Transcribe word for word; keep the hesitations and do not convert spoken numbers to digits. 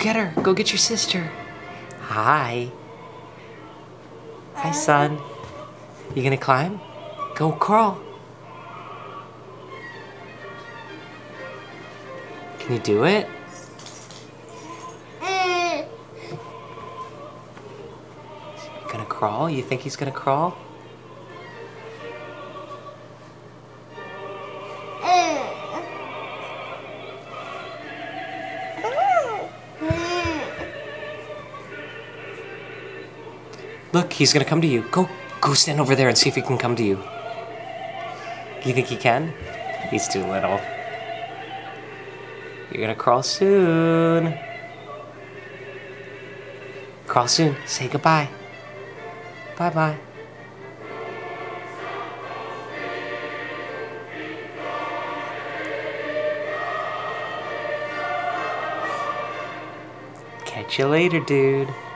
get her. Go get your sister. Hi. Hi, son. You gonna climb? Go crawl. Can you do it? Gonna crawl? You think he's gonna crawl? Look, he's gonna come to you. Go, go stand over there and see if he can come to you. You think he can? He's too little. You're gonna crawl soon. Crawl soon. Say goodbye. Bye-bye. Catch you later, dude.